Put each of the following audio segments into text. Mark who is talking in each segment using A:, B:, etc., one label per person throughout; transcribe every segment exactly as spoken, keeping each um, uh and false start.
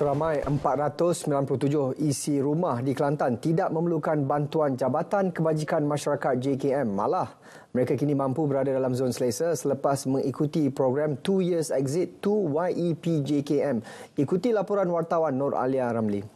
A: Seramai empat ratus sembilan puluh tujuh isi rumah di Kelantan tidak memerlukan bantuan Jabatan Kebajikan Masyarakat J K M. Malah, mereka kini mampu berada dalam zon selesa selepas mengikuti program Two Years Exit to Y E P J K M. Ikuti laporan wartawan Nur Alia Ramli.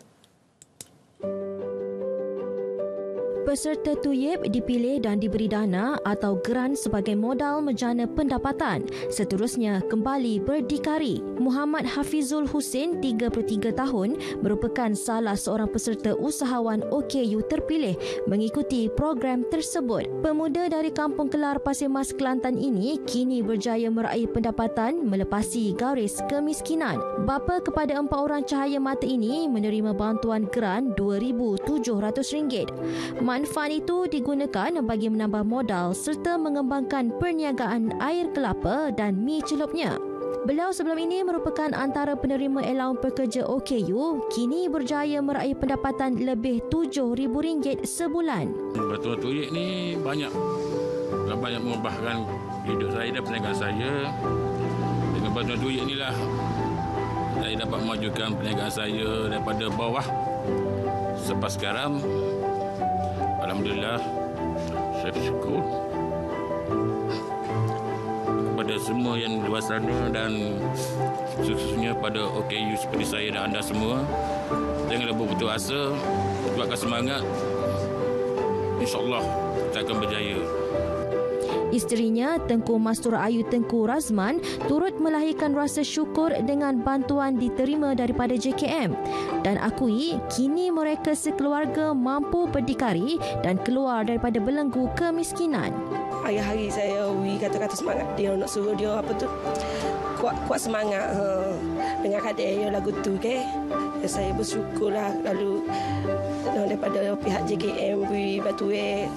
B: Peserta Two Y E P dipilih dan diberi dana atau geran sebagai modal menjana pendapatan. Seterusnya kembali berdikari. Muhammad Hafizul Husin, tiga puluh tiga tahun, merupakan salah seorang peserta usahawan O K U terpilih mengikuti program tersebut. Pemuda dari Kampung Kelar Pasir Mas Kelantan ini kini berjaya meraih pendapatan melepasi garis kemiskinan. Bapa kepada empat orang cahaya mata ini menerima bantuan geran dua ribu tujuh ratus ringgit. Manfaat itu digunakan bagi menambah modal serta mengembangkan perniagaan air kelapa dan mi celupnya. Beliau sebelum ini merupakan antara penerima allowance pekerja O K U, kini berjaya meraih pendapatan lebih tujuh ribu ringgit sebulan.
C: Bantuan Two Y E P ni banyak banyak mengubahkan hidup saya dan perniagaan saya. Dengan bantuan Two Y E P inilah saya dapat memajukan perniagaan saya daripada bawah sampai sekarang. Alhamdulillah, saya bersyukur kepada semua yang di luar sana dan khususnya pada O K U seperti saya dan anda semua. Janganlah berputus asa, buatkan semangat. InsyaAllah kita akan berjaya.
B: Isterinya, Tengku Mastur Ayu Tengku Razman, turut melahirkan rasa syukur dengan bantuan diterima daripada J K M dan akui kini mereka sekeluarga mampu berdikari dan keluar daripada belenggu kemiskinan.
D: Hari-hari saya wi kata-kata semangat dia nak suruh dia apa tu kuat kuat semangat ha. Dengan kadang lagu tu ke. Ya, saya bersyukurlah lalu daripada pihak J K M wi batu eh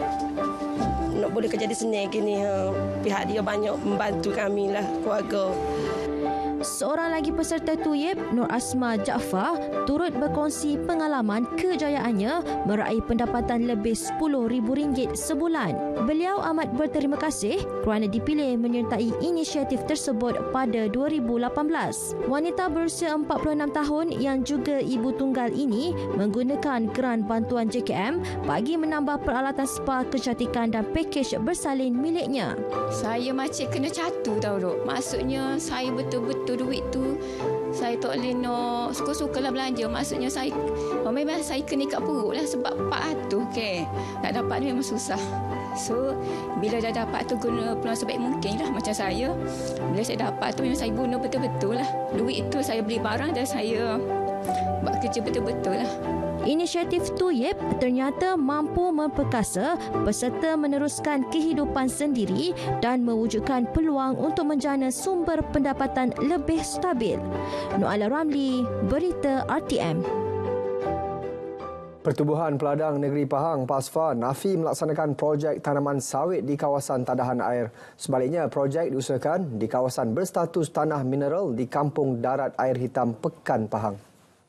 D: nak boleh kerja di sini gini ha. Pihak dia banyak membantu kami lah keluarga.
B: Seorang lagi peserta Two Y E P, Nur Asma Jaafar, turut berkongsi pengalaman kejayaannya meraih pendapatan lebih sepuluh ribu ringgit sebulan. Beliau amat berterima kasih kerana dipilih menyertai inisiatif tersebut pada dua ribu lapan belas. Wanita berusia empat puluh enam tahun yang juga ibu tunggal ini menggunakan geran bantuan J K M bagi menambah peralatan spa kecantikan dan pakej bersalin miliknya.
E: Saya macam kena catu tahu dok. Maksudnya saya betul-betul duit tu saya tak boleh nak suka-suka lah belanja. Maksudnya saya oh, memang saya kena ikat perut lah sebab empat ratus ke. Nak dapat ni memang susah. So bila dah dapat tu guna peluang sebaik mungkin lah macam saya. Bila saya dapat tu memang saya guna betul-betul lah. Duit tu saya beli barang dan saya buat kerja betul-betul lah.
B: Inisiatif Two Y E P ternyata mampu memperkasa peserta meneruskan kehidupan sendiri dan mewujudkan peluang untuk menjana sumber pendapatan lebih stabil. Nur Alia Ramli, Berita R T M.
A: Pertubuhan Peladang Negeri Pahang PASFA nafi melaksanakan projek tanaman sawit di kawasan tadahan air. Sebaliknya, projek diusahakan di kawasan berstatus tanah mineral di Kampung Darat Air Hitam Pekan Pahang.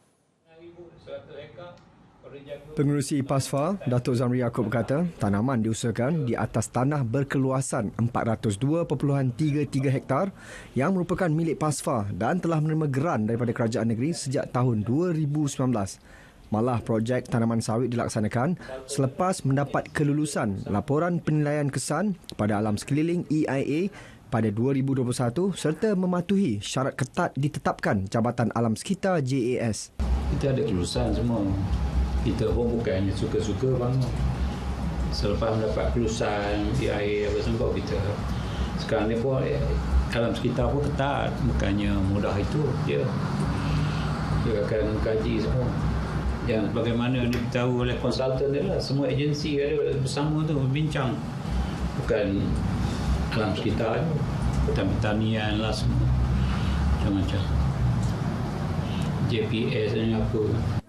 A: Pengerusi PASFA, Datuk Zamri Yaakob berkata, tanaman diusahakan di atas tanah berkeluasan empat ratus dua perpuluhan tiga tiga hektar yang merupakan milik PASFA dan telah menerima geran daripada kerajaan negeri sejak tahun dua ribu sembilan belas. Malah projek tanaman sawit dilaksanakan selepas mendapat kelulusan laporan penilaian kesan kepada alam sekeliling E I A pada dua ribu dua puluh satu serta mematuhi syarat ketat ditetapkan Jabatan Alam Sekitar J A S.
F: Kita ada kelulusan semua. Kita pun bukannya suka-suka bangun. Selepas mendapat kelulusan E I A apa semua kita. Sekarang ni pun eh, alam sekitar pun ketat. Bukannya mudah itu. Dia, dia akan kaji semua. Yang bagaimana diberitahu oleh konsultan dia lah. Semua agensi ada bersama tu berbincang. Bukan alam sekitar tu. Pertanian lah semua. Macam-macam. J P S ni apa.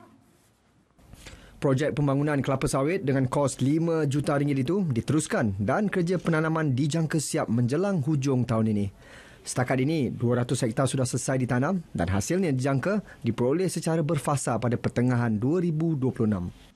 A: Projek pembangunan kelapa sawit dengan kos lima juta ringgit itu diteruskan dan kerja penanaman dijangka siap menjelang hujung tahun ini. Setakat ini, dua ratus hektar sudah selesai ditanam dan hasilnya dijangka diperoleh secara berfasa pada pertengahan dua ribu dua puluh enam.